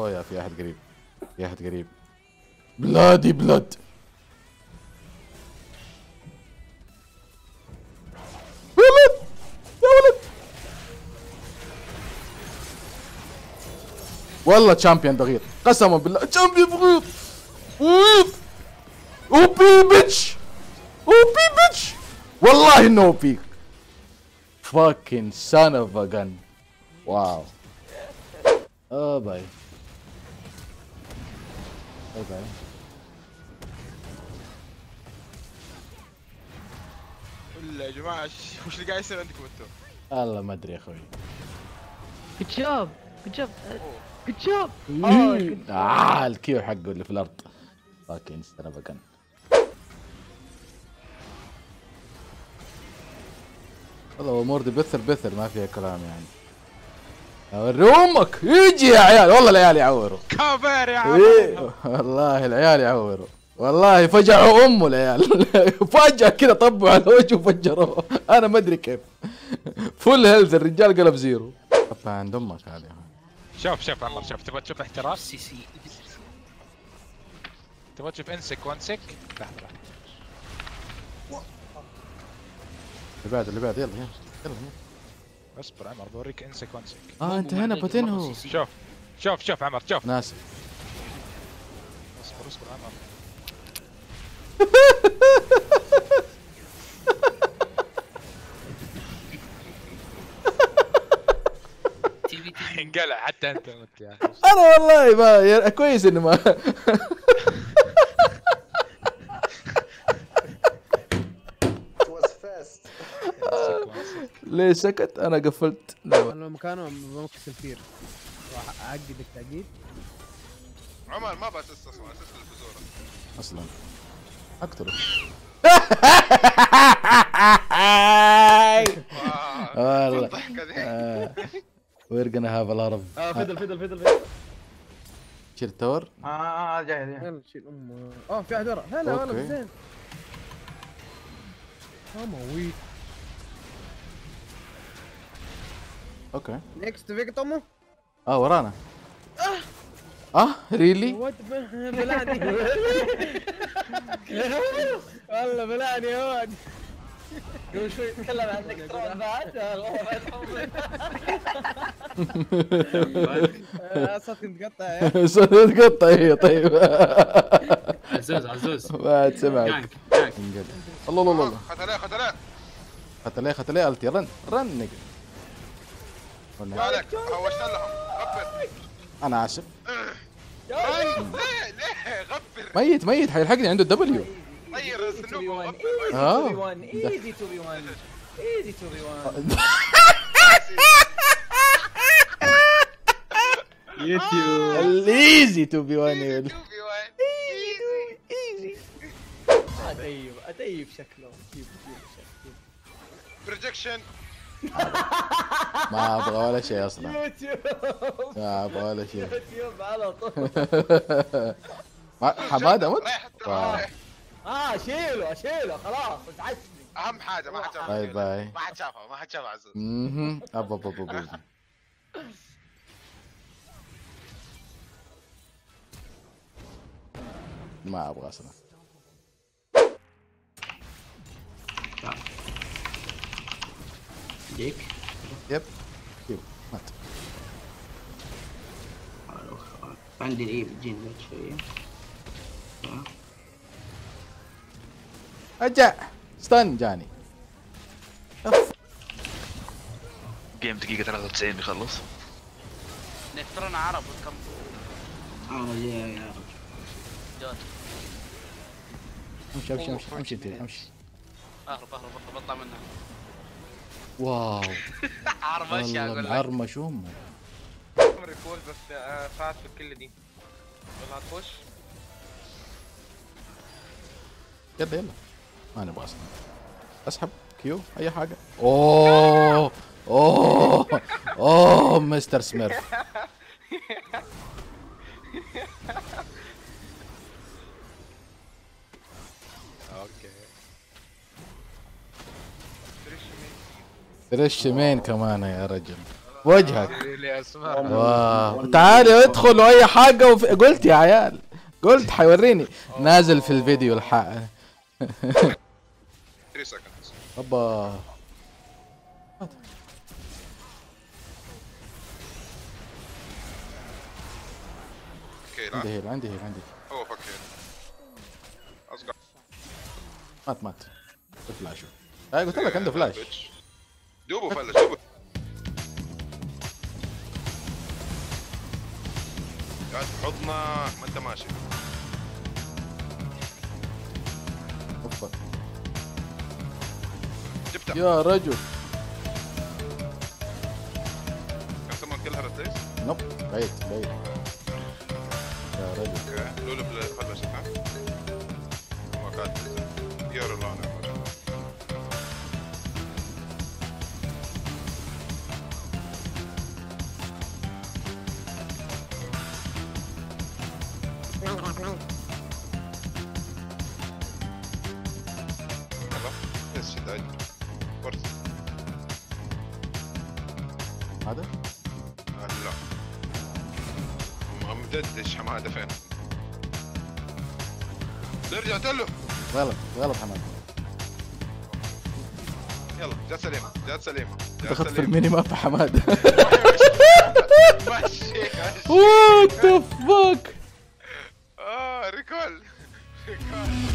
اوه يا في احد قريب، في احد قريب. بلادي بلاد. يا ولد يا ولد، والله تشامبيون بغير، قسما بالله تشامبيون بغير. او بي بيتش، او بي بيتش، والله انه او بي. فاكين سان اوف ا جن. واو. باي باي باي. ولا يا جماعه وش اللي قاعد يصير عندكم انتم؟ والله ما ادري يا اخوي. جود جوب جود جوب جود جوب. الكيو حقه اللي في الارض. فاكين سان اوف ا جن. والله امور دي بثر بثر ما فيها كلام يعني. اوري امك يجي يا عيال، والله العيال يعوروا. كفر يا إيه والله العيال يعوروا، والله فجعوا امه العيال. فجأة كذا طبوا على وجهه وفجروه، انا ما ادري كيف. فول هيلث الرجال قلب زيرو. طب عند امك هذه. شوف عمر، شوف تبغى تشوف احتراف؟ سي تبغى تشوف انسك وانسك؟ لحظه اللي بعد يلا يلا يلا. اصبر عمر بوريك انسك وانسك. انت هنا بوتينهو. شوف عمر شوف. ناسف. اصبر عمر. انقلع حتى انت يا اخي. انا والله ما كويس اني ما. ليه سكت؟ انا قفلت. انا مكانه بمكس الفير واعقد التعقيد. عمر ما باسس اصلا، اسس الفزوره اصلا اقتله. والله الضحكه ذي. we're gonna have a lot of. فدل شيل التور. جاي يلا شيل امه. في احد ورا. هلا والله زين. مويت. اوكي نيكست فيك امه. ورانا. ريلي. بلعني. والله بلعني يا واد. قبل شوي تكلم عن الكترون بعد. صوتك متقطع يا. صوتك متقطع. ايه طيب. عزوز بعد سمعك. الله الله الله. خذ عليه التي. رن نقل. مالك هوشت لهم. غفر. انا اسف. ليه غفر. ميت حيلحقني عنده الدبليو. طير الصندوق وغفر. ايزي تو بي 1 ايزي تو بي 1. يوتيوب الايزي تو بي 1. اتيب شكله. بروجكشن. ما ابغى ولا شيء اصلا. يوتيوب ما ابغى ولا شيء. يوتيوب على طول. حماده مت. شيله خلاص ازعجتني. اهم حاجه ما حد شافها. باي باي. ما حد شافها عزوز. ابا ما ابغى اصلا. جيك يب مات. عندي الايه بتجيني بعد شوية. اجا ستان جاني. جيم دقيقة 93 بيخلص. نكترون عرب كم. يا رجل. امشي. اهرب بطلع منها. واو. عرمش اقول لك. عرمش امه. عمري فوز بس فات في كل دي. يلا تخش. يلا ما نبغى اصلا. اسحب كيو اي حاجه. اوه مستر سميرف. اوكي. فريش مين كمان يا رجل. وجهك. اللي اسمها واو تعالي ادخلوا اي حاجة قلت يا عيال، قلت حيوريني. نازل في الفيديو الحق. 3 seconds. ابا اوكي لا عندي هيل عندي هيل عندي. اوه فك هيل. اصقع. مات فلاشه. هاي قلت لك عنده فلاش. دوبه فلش دوبه. قاعد في حضنه ما انت ماشي. اوبا جبتها. يا رجل. كان سمون كلها رتليس. نوب بعيد بعيد يا رجل. اوكي لولو فلش ها. هو قاعد يا رولانا. بس شد عادي فرصة. هذا لا مددش حماده فين؟ رجعت له. غلط غلط حماد. يلا جات سليمة جات سليمة. دخلت في الميني ماب حماد. ماشي وات ذا فاك. ريكول ريكول.